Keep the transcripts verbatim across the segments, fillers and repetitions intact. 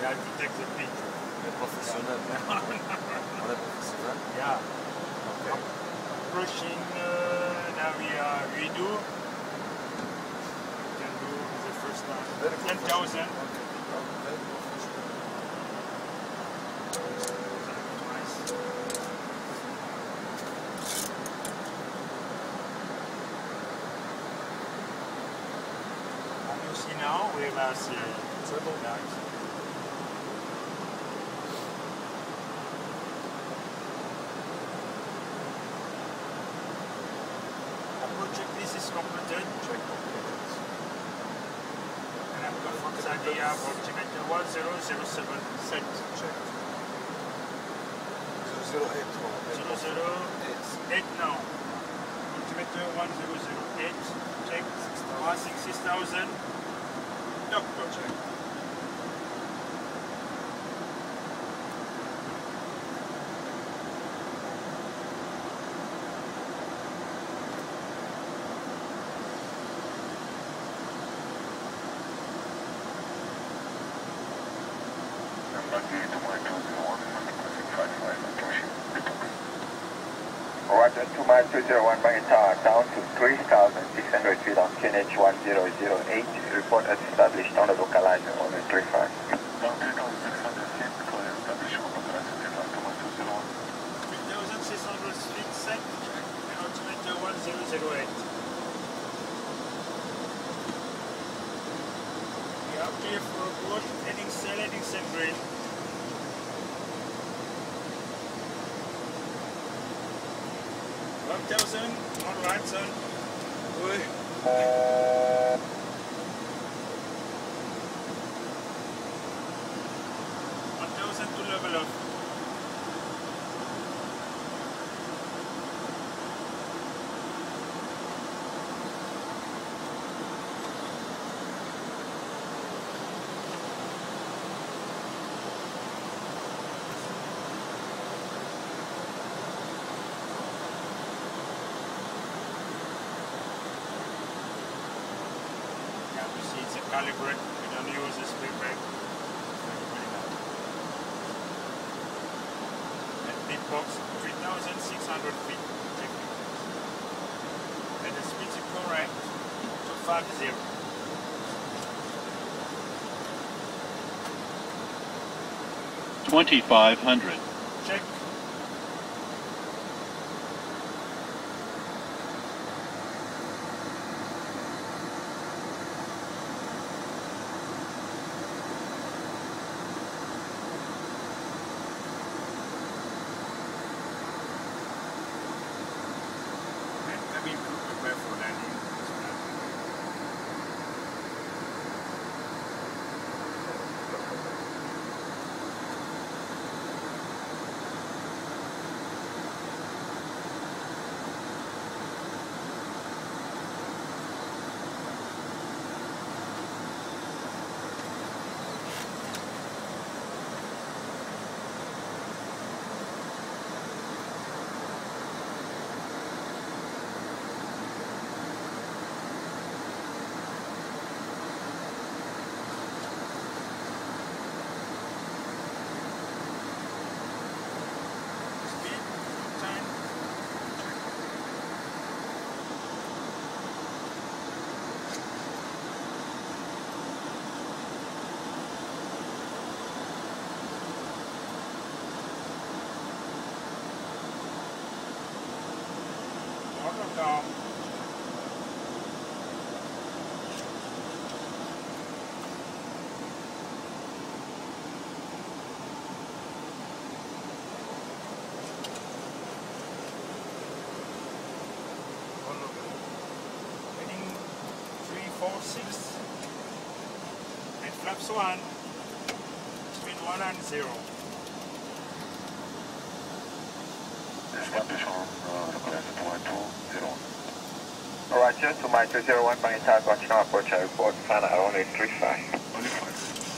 You have to take the pitch. On est professionnel. On est professionnel. Yeah. Okay. Approaching, uh, now we are redo. We can do the first time. ten thousand. Okay. Very professional. Nice. And you see now we have the treble guys. This is completed. Check completed. And I've got from Sadia approximately one zero zero seven set. Check. zero zero eight. zero zero eight now. Altimeter one zero zero eight. Check. Passing six thousand. Doctor. Check. Roger, two mile two zero one Bangor Tower, down to three thousand six hundred feet on K N H one zero zero eight. Report as established on the localizer on the three five. three thousand six hundred feet set. And altimeter one zero zero eight. We are clear for approach, heading cell, heading cell green. one thousand, on right, son. Oui. one thousand to level up. Calibrate, we don't use the speed brake. And big box, three thousand six hundred feet. And the speed is correct to five zero. twenty-five hundred. Check. Prepare for landing. Down. Heading three four six and flaps one between one and zero. Roger, two mile two zero one Bangor Tower, continue approach, I report, final runway three five. Only five.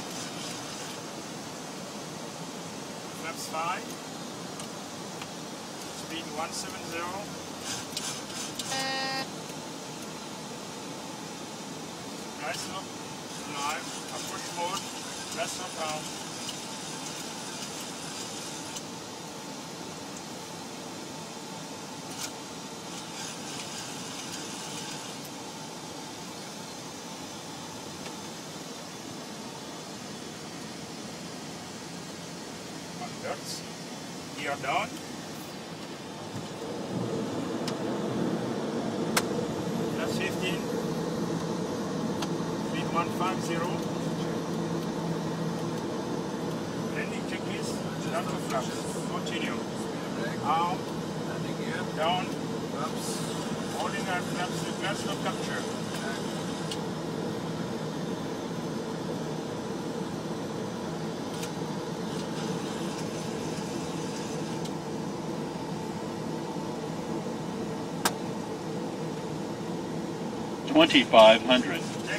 Flaps five. Speed one seven zero. Nice up, live, approach mode, last up down. hertz. Gear down. Plus fifteen. Speed one five zero. Landing checklist. Down to flaps. Continue. Arm. Down. Holding our flaps. Glass no capture. twenty-five hundred. Check.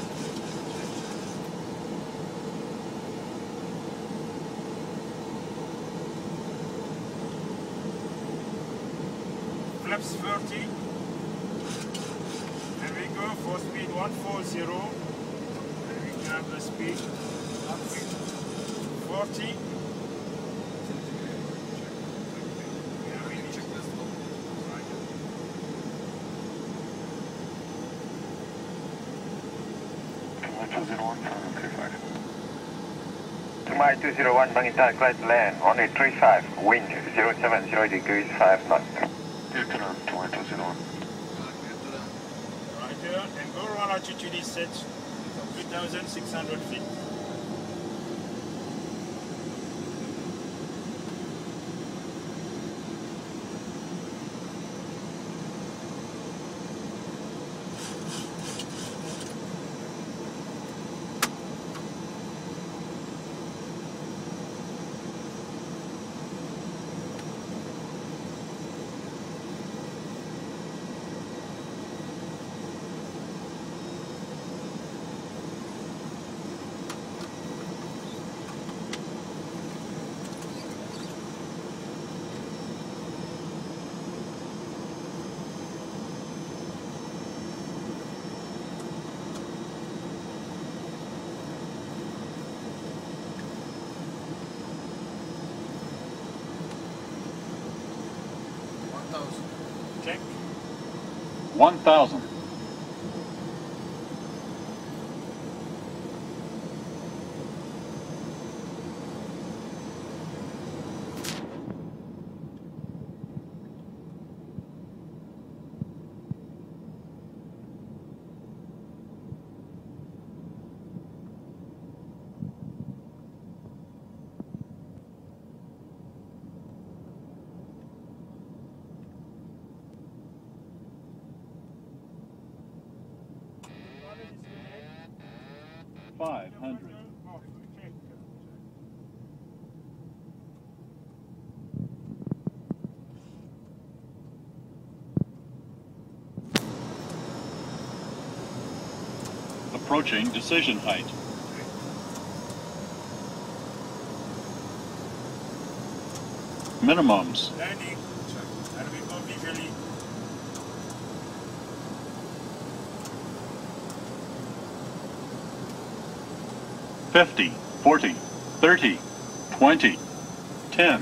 Flaps thirty. There we go for speed one forty. There we can have the speed. forty. Yeah, we need to check this. Tomai two zero one, Bangitan, clear to land, only three five, wind zero seven zero degrees, five knots. Clear to land, Tomai two zero one. Right here, and go around altitude is set two thousand six hundred feet. Check. one thousand. five hundred. Approaching decision height. Minimums. Landing. And we go visually. fifty, forty, thirty, twenty, ten.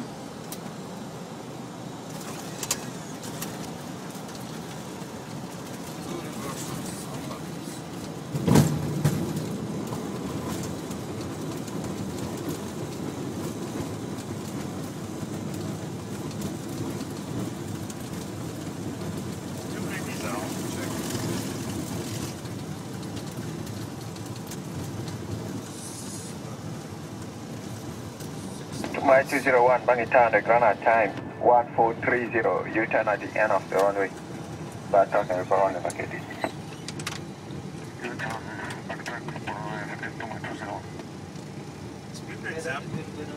Tomai two zero one, Bangitan, the Granada time, one four three zero, U-turn at the end of the runway. Batok and Baron evacuated. U-turn, backtrack, Baron evacuated, Tomai two zero one. Speed brakes up.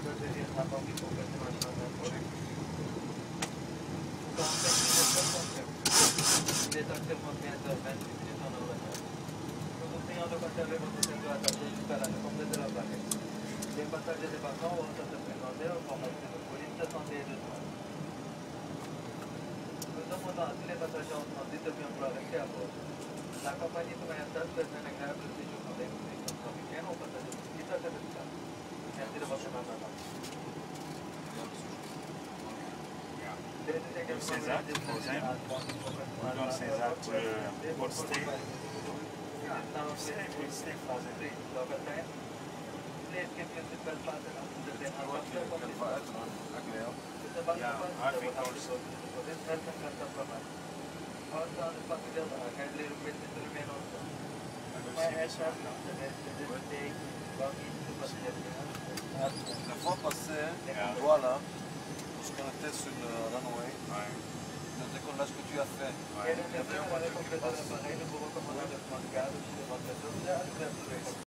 La compagnie commerciale peut être un agréable séjour dans les conditions tropicales au passage de tout à fait. Merci de votre attention. Don't say that for them. Don't say that uh, what stay. Stay, stay for them. late che il bel padre non si deve Tu vois que quelle va être agréable. Yeah, I think also. La fois passée, on voit là, lorsqu'on était sur le runway, Ouais. le décollage que tu as fait, Ouais. il y avait un voiture qui passe.